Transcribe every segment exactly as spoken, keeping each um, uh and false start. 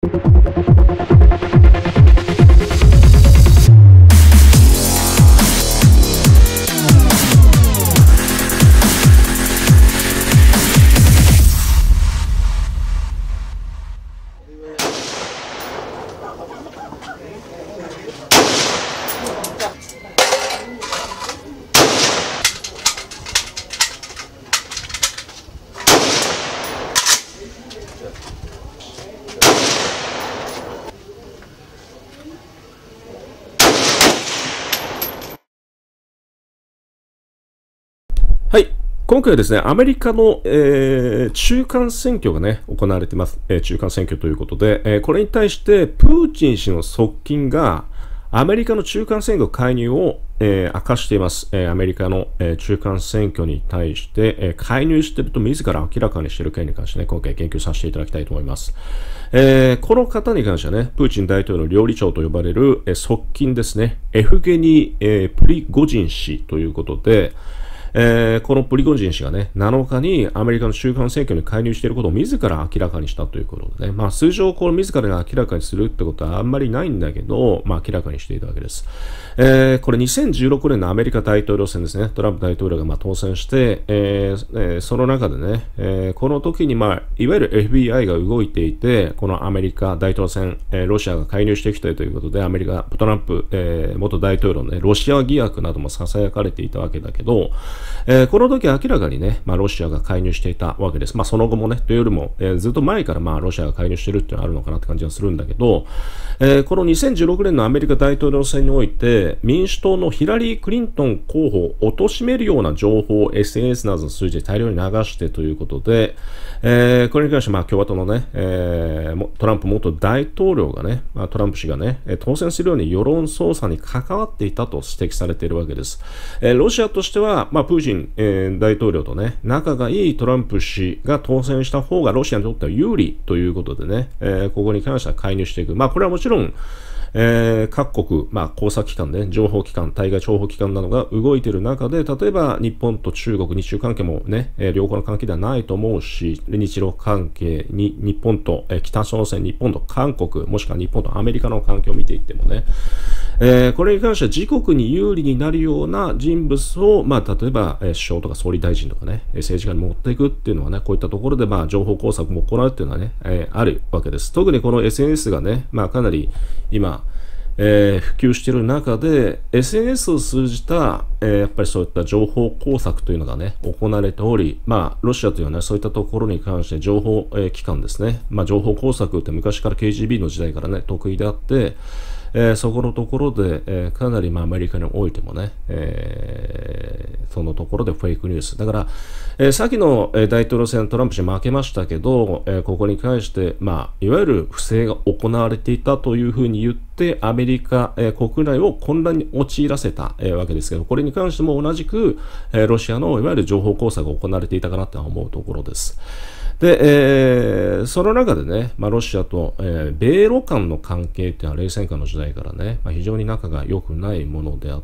はい。今回はですね、アメリカの、えー、中間選挙がね、行われています。えー、中間選挙ということで、えー、これに対して、プーチン氏の側近が、アメリカの中間選挙介入を、えー、明かしています。えー、アメリカの、えー、中間選挙に対して、えー、介入していると自ら明らかにしている件に関してね、今回言及させていただきたいと思います。えー、この方に関してはね、プーチン大統領の料理長と呼ばれる、えー、側近ですね、エフゲニー、えー、プリゴジン氏ということで、えー、このプリゴジン氏がね、なのかにアメリカの中間選挙に介入していることを自ら明らかにしたということでね、まあ通常この自らが明らかにするってことはあんまりないんだけど、まあ明らかにしていたわけです。えー、これにせんじゅうろくねんのアメリカ大統領選ですね、トランプ大統領がまあ当選して、えーえー、その中でね、えー、この時にまあ、いわゆる エフビーアイ が動いていて、このアメリカ大統領選、えー、ロシアが介入してきたということで、アメリカ、トランプ、えー、元大統領のね、ロシア疑惑なども囁かれていたわけだけど、えー、この時明らかにね、まあ、ロシアが介入していたわけです。まあ、その後もね、というよりも、えー、ずっと前からまあ、ロシアが介入しているっていうのがあるのかなって感じがするんだけど、えー、このにせんじゅうろくねんのアメリカ大統領選において、民主党のヒラリー・クリントン候補を貶めるような情報を エスエヌエス などの数字で大量に流してということで、えー、これに関してまあ、共和党のね、えー、トランプ元大統領がね、まあ、トランプ氏がね、当選するように世論操作に関わっていたと指摘されているわけです。えー、ロシアとしては、まあ、プーチン、えー、大統領とね、仲がいいトランプ氏が当選した方がロシアにとっては有利ということでね、えー、ここに関しては介入していく。まあ、これはもちろん、えー、各国、まあ、工作機関で、ね、情報機関、対外情報機関などが動いている中で、例えば日本と中国、日中関係もね、えー、良好な関係ではないと思うし、日露関係に日本と、えー、北朝鮮、日本と韓国、もしくは日本とアメリカの関係を見ていってもね、えー、これに関しては自国に有利になるような人物を、まあ、例えば、えー、首相とか総理大臣とかね、政治家に持っていくっていうのはね、こういったところで、まあ、情報工作も行うっていうのはね、えー、あるわけです。特にこの エスエヌエス がね、まあ、かなり今、えー、普及している中で エスエヌエス を通じた、えー、やっぱりそういった情報工作というのがね行われており、まあロシアというのはねそういったところに関して情報、えー、機関ですね、まあ情報工作って昔から ケージービー の時代からね得意であって、えー、そこのところで、えー、かなりまあアメリカにおいてもね、えー、そのところでフェイクニュースだから、えー、さっきの、えー、大統領選トランプ氏負けましたけど、えー、ここに関してまあいわゆる不正が行われていたというふうに言ってアメリカ、えー、国内を混乱に陥らせた、えー、わけですけど、これに関しても同じく、えー、ロシアのいわゆる情報工作が行われていたかなと思うところです。で、えー、その中でね、まあ、ロシアと、えー、米ロ間の関係っていうのは冷戦下の時代からね、まあ、非常に仲が良くないものであって、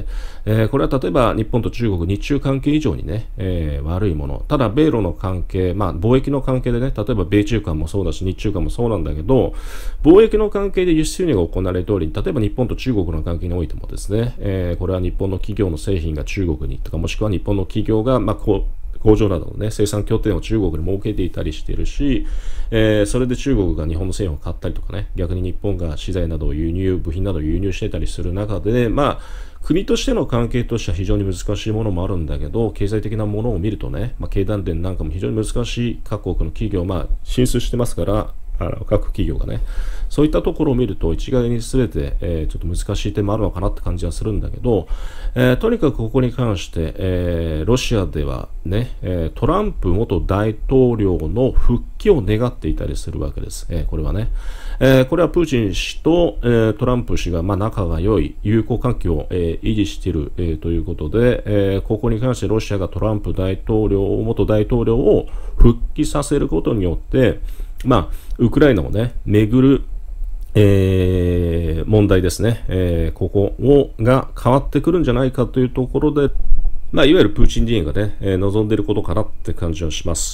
えー、これは例えば日本と中国、日中関係以上にね、えー、悪いもの。ただ、米ロの関係、まあ、貿易の関係でね、例えば米中間もそうだし、日中間もそうなんだけど、貿易の関係で輸出輸入が行われており、例えば日本と中国の関係においてもですね、えー、これは日本の企業の製品が中国にとか、もしくは日本の企業が、まあ、こう、工場などの、ね、生産拠点を中国に設けていたりしているし、えー、それで中国が日本の製品を買ったりとかね、逆に日本が資材などを輸入、部品などを輸入していたりする中で、まあ、国としての関係としては非常に難しいものもあるんだけど、経済的なものを見るとね、まあ、経団連なんかも非常に難しい各国の企業、まあ、進出してますから、あの各企業がね、そういったところを見ると一概に全て、えー、ちょっと難しい点もあるのかなって感じはするんだけど、えー、とにかくここに関して、えー、ロシアではね、えー、トランプ元大統領の復帰を願っていたりするわけです。えー、これはね、えー、これはプーチン氏と、えー、トランプ氏が、まあ、仲が良い友好関係を、えー、維持している、えー、ということで、えー、ここに関してロシアがトランプ大統領元大統領を復帰させることによってまあ、ウクライナをね、めぐる、えー、問題ですね、えー、ここをが変わってくるんじゃないかというところで、まあ、いわゆるプーチン陣営がね、えー、望んでいることかなって感じはします。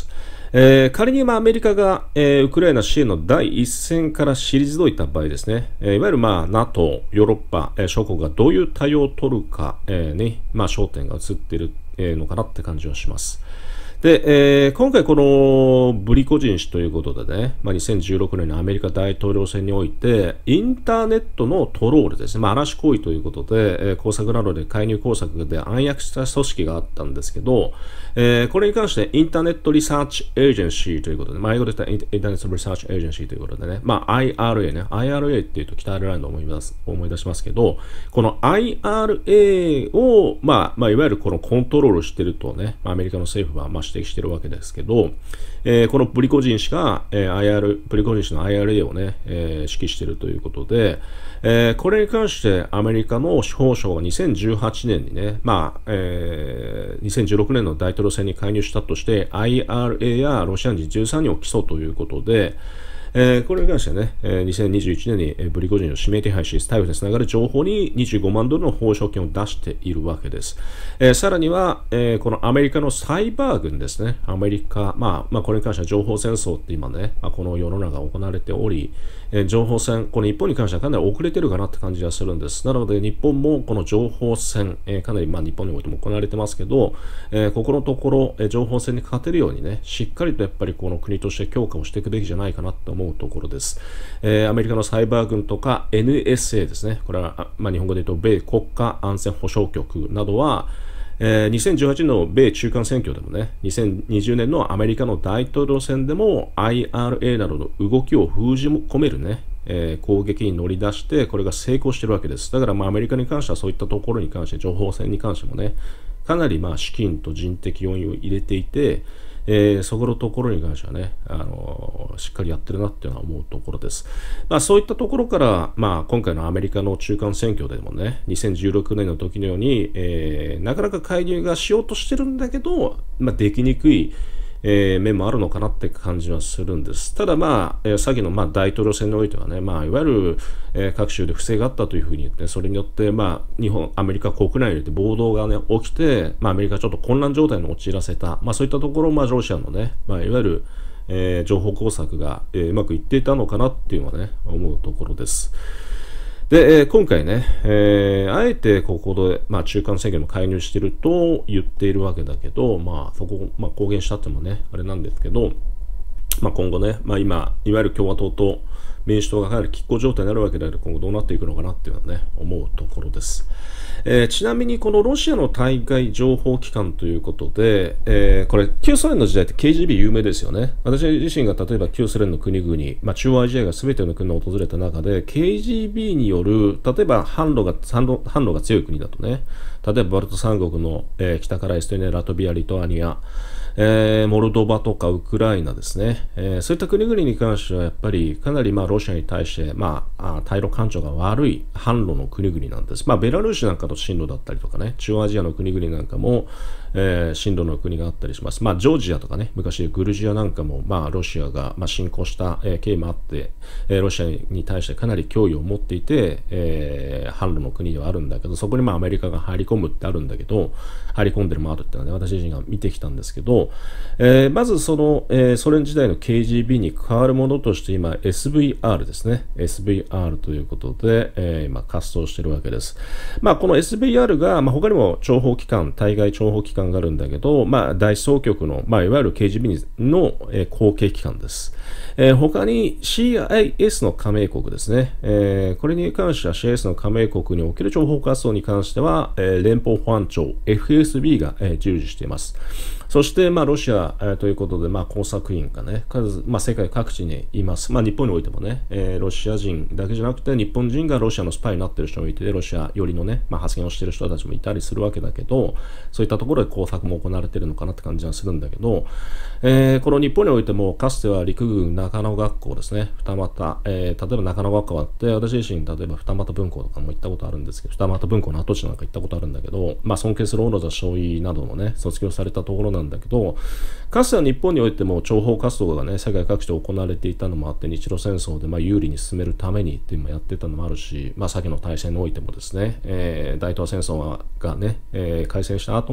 えー仮にまあアメリカが、えーウクライナ支援の第一線から退いた場合ですね、えーいわゆるまあ NATO、ヨーロッパ、えー諸国がどういう対応を取るか、えーにまあ、焦点が移っている、えーのかなって感じはします。で、えー今回このブリコジン氏ということでね、まあ、にせんじゅうろくねんのアメリカ大統領選において、インターネットのトロールですね、まあ、嵐行為ということで、えー工作などで介入工作で暗躍した組織があったんですけど、えーこれに関してインターネットリサーチエージェンシーということで、まあ、英語で言ったらインターネットリサーチエージェンシーということでね、まあ、アイアールエー ね、アイアールエー っていうと北アイルランドを思い出す思い出しますけど、この アイアールエー を、まあ、まあ、いわゆるこのコントロールしているとね、アメリカの政府はまあ指摘しているわけですけど、えーこのプリコジン氏が、えー アイアール、プリコジン氏の アイアールエー をね、えー指揮しているということで、えーこれに関してアメリカの司法省がにせんじゅうはちねんにね、まあ、えーにせんじゅうろくねんの大統領選に介入したとして、アイアールエー やロシア人じゅうさんにんを起訴ということで、えーこれに関してね、えーにせんにじゅういちねんにえーブリゴジンを指名手配し、逮捕につながる情報ににじゅうごまんドルの報奨金を出しているわけです。えーさらには、えーこのアメリカのサイバー軍ですね、アメリカ、まあ、まあ、これに関しては情報戦争って今ね、まあ、この世の中行われており、えー情報戦、この日本に関してはかなり遅れてるかなって感じがするんです。なので、日本もこの情報戦、えーかなりまあ日本においても行われてますけど、えーここのところ、えー情報戦に勝てるようにね、しっかりとやっぱりこの国として強化をしていくべきじゃないかなと思うところです。えーアメリカのサイバー軍とか エヌエスエー ですね、これは、あまあ、日本語で言うと米国家安全保障局などは、えーにせんじゅうはちねんの米中間選挙でもね、にせんにじゅうねんのアメリカの大統領選でも アイアールエー などの動きを封じ込めるね、えー攻撃に乗り出して、これが成功しているわけです。だからまあアメリカに関してはそういったところに関して、情報戦に関してもね、かなりまあ資金と人的要因を入れていて、えーそこのところに関してはね、あのーしっかりやってるなっていうのは思うところです。まあ、そういったところから、まあ、今回のアメリカの中間選挙でもね、にせんじゅうろくねんの時のように、えーなかなか介入がしようとしてるんだけど、まあ、できにくい、えー面もあるのかなって感じはするんです。ただまあ、えー、先のまあ大統領選においてはね、まあ、いわゆる、えー各州で不正があったというふうに言って、それによって、まあ、日本、アメリカ国内で暴動がね、起きて、まあ、アメリカちょっと混乱状態に陥らせた、まあ、そういったところを、まあ、ロシアのね、まあ、いわゆる、えー情報工作が、えーうまくいっていたのかなっていうのはね、思うところです。で、えー今回ね、えーあえてここで、まあ、中間選挙にも介入していると言っているわけだけど、まあ、そこを、まあ、公言したってもね、あれなんですけど、まあ、今後ね、まあ、今、いわゆる共和党と民主党がかなり拮抗状態になるわけである、今後どうなっていくのかなっていうのはね、思うところです。えーちなみにこのロシアの対外情報機関ということで、えーこれ旧ソ連の時代って ケージービー 有名ですよね。私自身が例えば旧ソ連の国々、まあ、中央アジアが全ての国を訪れた中で ケージービー による例えば販路が販路販路が強い国だとね、例えばバルト三国の、えー北からエストニア、ラトビア、リトアニア、えーモルドバとかウクライナですね、えーそういった国々に関してはやっぱりかなりまあロシアに対して、まあ、あ対ロ感情が悪い販路の国々なんです。まあ、ベラルーシなんかの進路だったりとかね、中央アジアの国々なんかも、えー進路の国があったりします。まあ、ジョージアとかね、昔グルジアなんかも、まあ、ロシアが、まあ、侵攻した、えー経緯もあって、えーロシアに対してかなり脅威を持っていて、えー販路の国ではあるんだけど、そこにまあアメリカが入り込むってあるんだけど、入り込んでるもあるっていうのはね、私自身が見てきたんですけど、えーまずその、えーソ連時代の ケージービー に代わるものとして今 エスブイアール ですね。エスブイアール ということで、えー今活動しているわけです。まあこの エスブイアール が、まあ、他にも諜報機関、対外諜報機関があるんだけど、まあ大総局の、まあいわゆる ケージービー の、えー後継機関です。えー他に シーアイエス の加盟国ですね。えーこれに関しては シーアイエス の加盟国における諜報活動に関しては、えー連邦保安庁 エフエスビー が、えー従事しています。そして、まあ、ロシア、えーということで、まあ、工作員がね、数、まあ、世界各地にいます。まあ、日本においてもね、えーロシア人だけじゃなくて、日本人がロシアのスパイになっている人もいて、ロシア寄りのね、まあ、発言をしている人たちもいたりするわけだけど、そういったところで工作も行われているのかなって感じはするんだけど、えーこの日本においても、かつては陸軍中野学校ですね、二俣、えー例えば中野学校があって、私自身、例えば二俣文庫とかも行ったことあるんですけど、二俣文庫の跡地なんか行ったことあるんだけど、まあ、尊敬する小野田少尉などもね、卒業されたところなんだけど、かつては日本においても諜報活動がね、世界各地で行われていたのもあって、日露戦争でまあ有利に進めるためにっていうのもやってたのもあるし、まあ、先の大戦においてもですね、えー大東亜戦争がね、えー開戦した後も、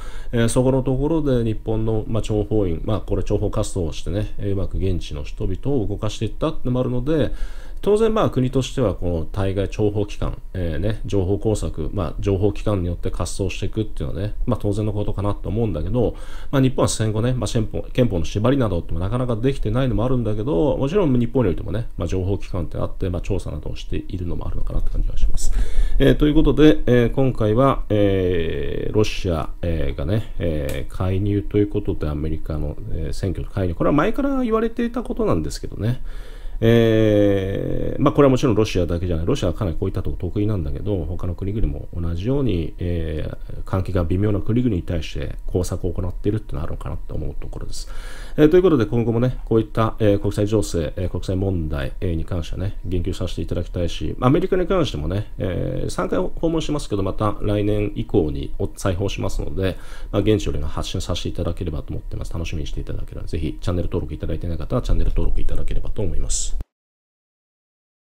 えー、そこのところで日本の、まあ、諜報員、まあ、これ諜報活動をしてね、うまく現地の人々を動かしていったってのもあるので、当然まあ国としてはこの対外諜報機関、えーね、情報工作、まあ、情報機関によって活動していくっていうのはね、まあ、当然のことかなと思うんだけど、まあ、日本は戦後ね、まあ、憲法、憲法の縛りなどってもなかなかできてないのもあるんだけど、もちろん日本においてもね、まあ、情報機関ってあって、まあ、調査などをしているのもあるのかなって感じがします。えー、ということで、えー、今回は、えー、ロシア、えー、がね、えー、介入ということでアメリカの、えー、選挙の介入、これは前から言われていたことなんですけどね、えーまあ、これはもちろんロシアだけじゃない、ロシアはかなりこういったところ得意なんだけど、他の国々も同じように、えー、関係が微妙な国々に対して工作を行っているっていうのがあるのかなと思うところです。えー、ということで今後もね、こういった、えー、国際情勢、えー、国際問題、えー、に関してはね、言及させていただきたいし、アメリカに関してもね、えー、さんかい訪問しますけど、また来年以降に再訪しますので、まあ、現地よりの発信させていただければと思ってます。楽しみにしていただければ、ぜひチャンネル登録いただいていない方はチャンネル登録いただければと思います。